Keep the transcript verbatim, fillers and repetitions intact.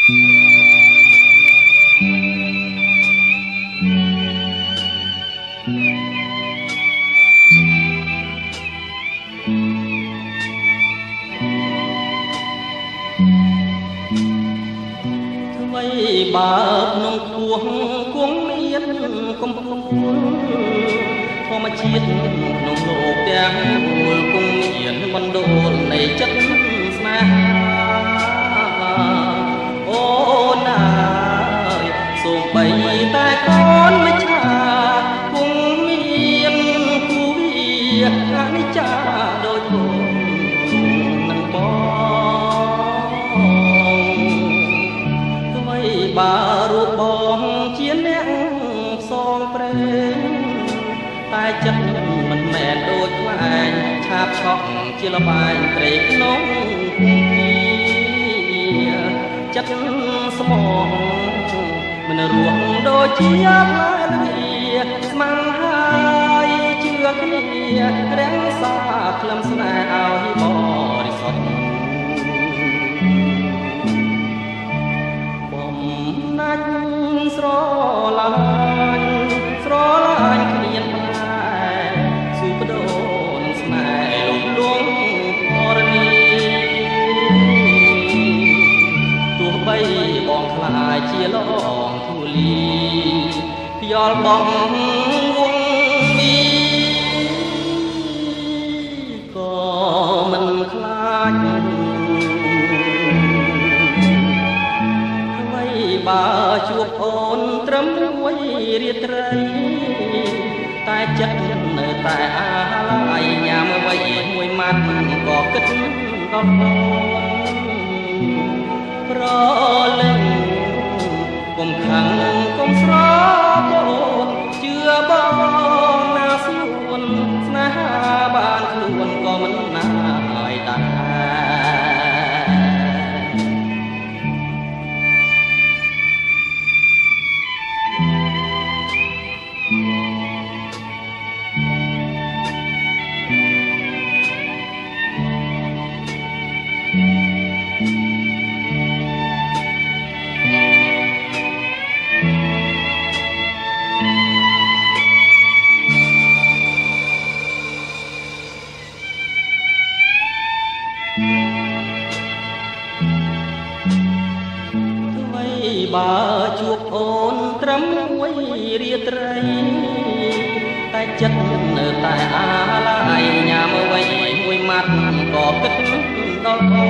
បើភ្នំខ្ពស់គង់មានកំពូលធម្មជាតិក្នុងលោកទាំងមូលគង់មានបណ្ដូលនៃចិត្តស្នេហាអូនអើយសូមបីតែកូនមិនឆាគង់មានគូវាអនិច្ចាដូចបងនឹងបងបើរូបបងជាអ្នកផ្សងព្រេងតែចិត្តមិនមែនដូចខ្លែងឆាបឆក់ជាលបែងត្រេកក្នុងភូមិចិត្តស្មងមិនរស់ដូចជាផ្លែលាស្មាំហើយជឿគ្នារាំងសាក្លឹមស្នេហ៍ឲ្យបរិសុទ្ធណាច់ស្រឡាញ់ស្រឡាញ់គ្នាដែរស៊ូបដូរនឹងស្នេហ៍លំលងធរណីទោះបីបងខ្លាចជាលងធូលីខ្យល់បងវងមីក៏មិនខ្លាចបើជួបអូនត្រឹមមួយរាត្រីតែចិត្តនៅតែអាឡ័យញ៉ាំអ្វីមួយម៉ាត់ក៏គិតដល់អូនប្រលឹងកុំខឹងកុំស្រទអូនជឿបងណាស្នួនស្នេហាបានខ្លួនក៏មិនណាយដែរបើជួបអូនត្រឹមមួយរាត្រីតែចិត្តនៅតែអាឡ័យញ៉ាំអ្វីមួយម៉ាត់ក៏គិតដល់អូ